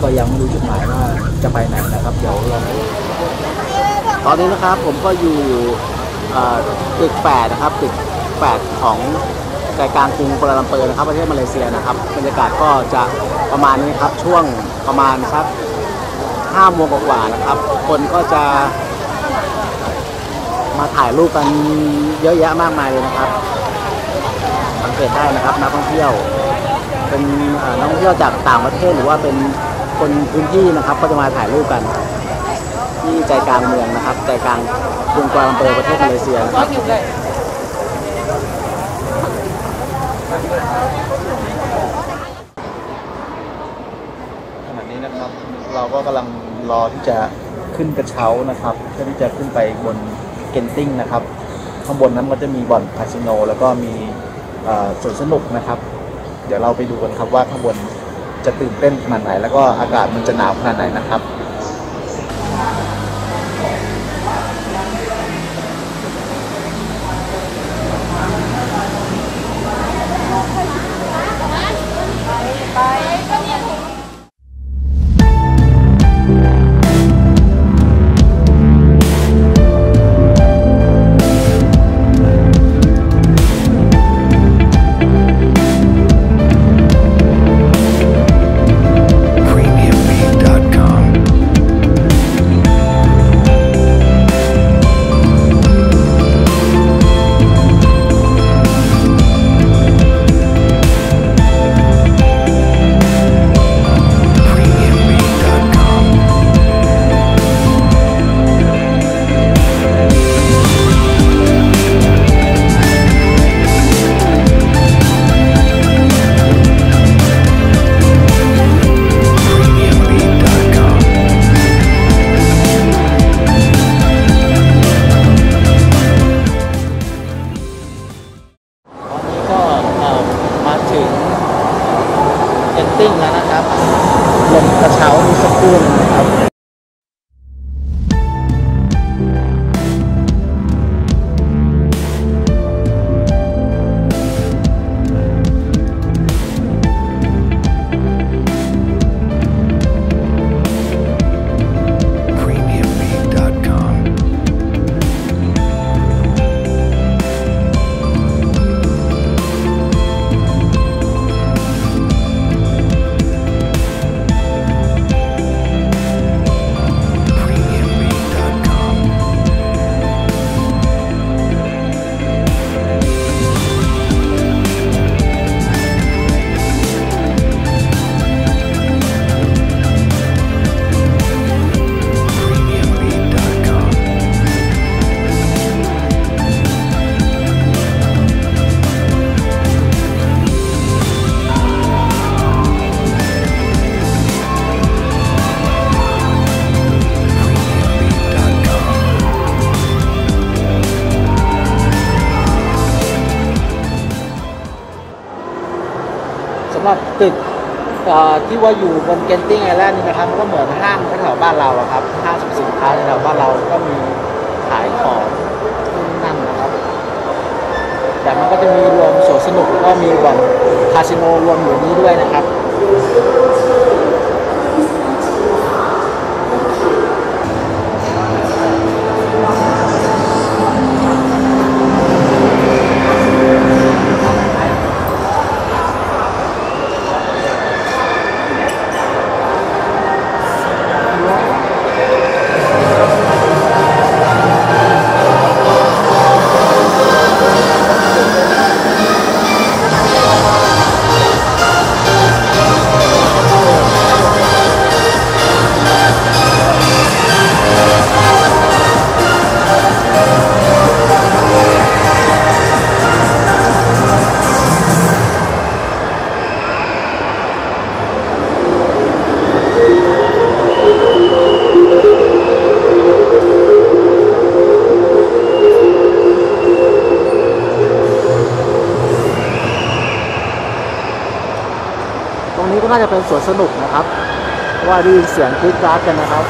ก็ยังไม่รู้จุดหมายว่าจะไปไหนนะครับเดี๋ยวลองตอนนี้นะครับผมก็อยู่ตึก8นะครับตึก8ของใจกลางกรุงกัวลาลัมเปอร์นะครับประเทศมาเลเซียนะครับบรรยากาศก็จะประมาณนี้ครับช่วงประมาณสัก5 โมงกว่าๆนะครับคนก็จะมาถ่ายรูปกันเยอะแยะมากมายเลยนะครับสังเกตได้นะครับนักท่องเที่ยวเป็นนักท่องเที่ยวจากต่างประเทศหรือว่าเป็นคนพื้นที่นะครับก็จะมาถ่ายรูปกันที่ใจกลางเมืองนะครับใจกลางกรุงกัวลาลัมเปอร์ประเทศมาเลเซียนะครับขณะนี้นะครับเราก็กำลังรอที่จะขึ้นกระเช้านะครับเพื่อที่จะขึ้นไปบนเกนติ้งนะครับข้างบนนั้นก็จะมีบ่อนคาสิโนแล้วก็มีสวนสนุกนะครับเดี๋ยวเราไปดูกันครับว่าข้างบนจะตื่นเต้นขนาดไหนแล้วก็อากาศมันจะหนาวขนาดไหนนะครับแล้วนะครับลงกระเช้าสักครู่นะครับ ำหรับตึกที่ว่าอยู่บนเกนติ้งไอแลนด์นี่นะครับก็เหมือนห้างแถวบ้านเราครับห้างสรรพสินค้าแถวบ้านเราก็มีขายของนั่นนะครับแต่มันก็จะมีรวมสวนสนุกแล้วก็มีบ่อนคาสิโนรวมอยู่นี้ด้วยนะครับตรงนี้ก็น่าจะเป็นสวนสนุกนะครับว่าได้ยินเสียงกรี๊ดกราดกันนะครับ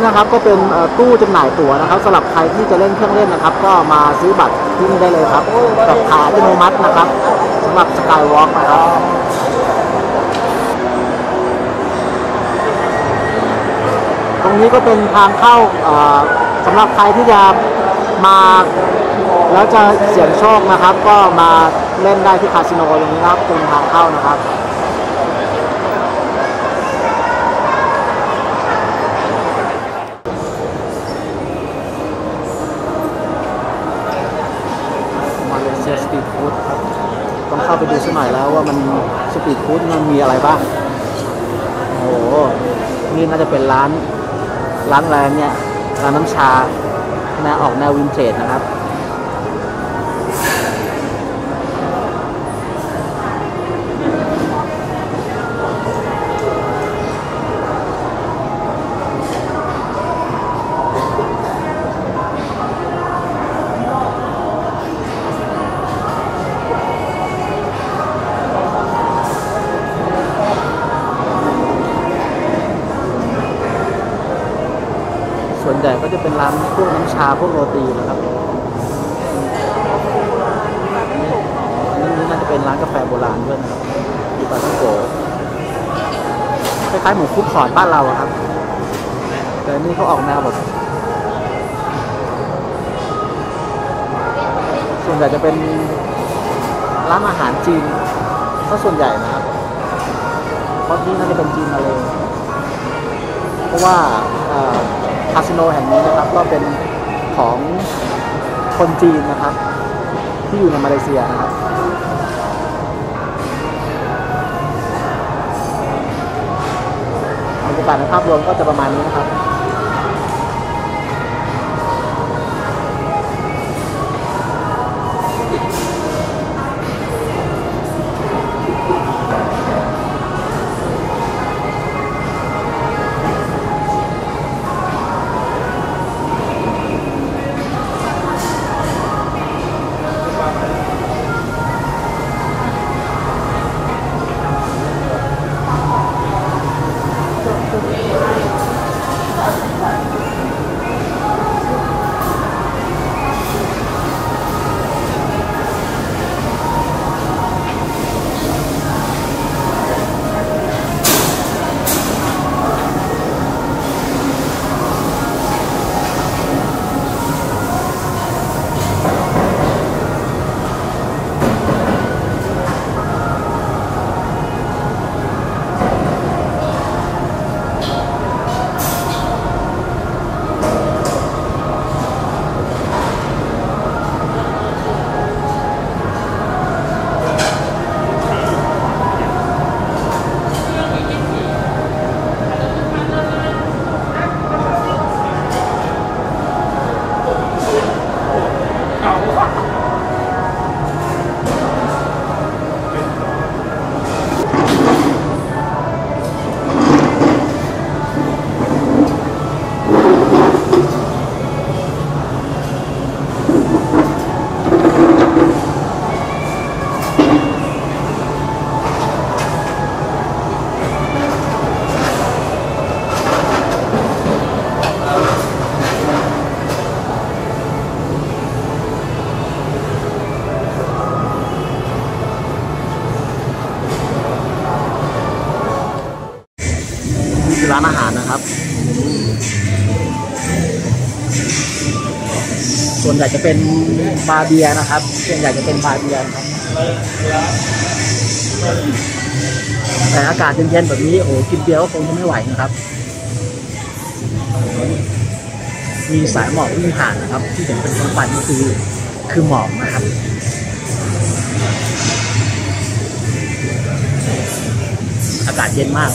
นะครับก็เป็นตู้จำหน่ายตั๋วนะครับสำหรับใครที่จะเล่นเครื่องเล่นนะครับ ก็มาซื้อบัตรที่นี่ได้เลยครับแบบขายอัตโนมัตินะครับสำหรับสกายวอล์กนะครับตรงนี้ก็เป็นทางเข้าสำหรับใครที่จะมาแล้วจะเสี่ยงโชคนะครับ ก็มาเล่นได้ที่คาสิโนตรงนี้ครับเป็นทางเข้านะครับมาเลเซียสตรีทฟู้ดครับต้องเข้าไปดูสักหน่อยแล้วว่ามันสตรีทฟู้ดมันมีอะไรบ้างโอ้โหนี่น่าจะเป็นร้านอะไรเนี่ยร้านน้ำชาแนวออกแนววินเทจนะครับส่วนใหญ่ก็จะเป็นร้านพวกน้ำชาพวกโรตีนะครับนี่น่าจะเป็นร้านกาแฟโบราณด้วยนะครับอยู่ปาท่องโกคล้ายๆหมูคุกคอร์ทบ้านเราครับแต่นี่เขาออกแนวแบบส่วนใหญ่จะเป็นร้านอาหารจีนก็ส่วนใหญ่นะครับเพราะที่น่าจะเป็นจีนมาเลยเพราะว่าคาสิโนแห่งนี้นะครับก็เป็นของคนจีนนะครับที่อยู่ในมาเลเซียนะครับบรรยากาศในภาพรวมก็จะประมาณนี้นะครับร้านอาหารนะครับส่วนใหญ่จะเป็นบาร์เบียร์นะครับส่วนใหญ่จะเป็นบาร์เบียร์ครับแต่อากาศเย็นๆแบบนี้โอ้กินเบียร์ก็คงจะไม่ไหวนะครับมีสายหมอกวิ่งผ่านนะครับที่เห็นเป็นควันก็คือหมอกนะครับอากาศเย็นมาก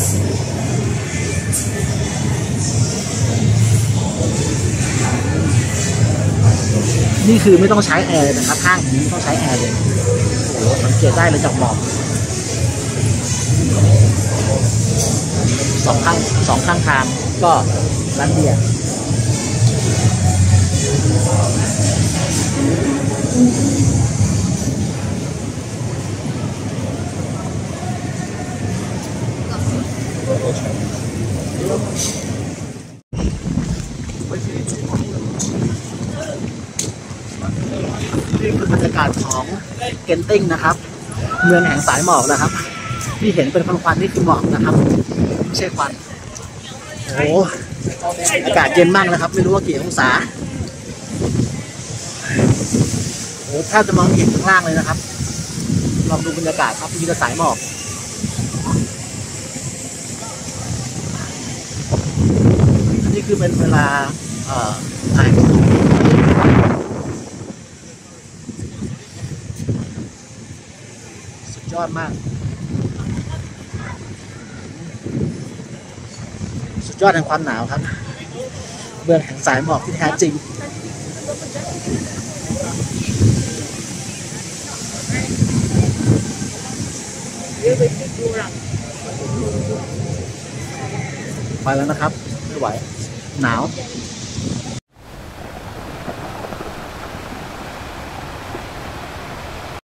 นี่คือไม่ต้องใช้แอร์เลยนะครับห้างนี้ไม่ต้องใช้แอร์เลยโอ้โหสังเกตได้เลยจากหมอกสองข้างทางก็ร้านเบียร์ากาศของเกนติ้งนะครับ เมืองแห่งสายหมอกนะครับ ที่เห็นเป็นควันๆนี่คือหมอกนะครับไม่ใช่ควันโอ้โหอากาศเย็นมากนะครับ ไม่รู้ว่ากี่องศาโอ้แทบจะมองเห็นข้างล่างเลยนะครับลองดูบรรยากาศครับมีแต่สายหมอกอันนี้คือเป็นเวลาถ่ายสุดยอดมากสุดยอดแห่งความหนาวครับเมืองแห่งสายหมอกที่แท้จริงไปแล้วนะครับไม่ไหวหนาว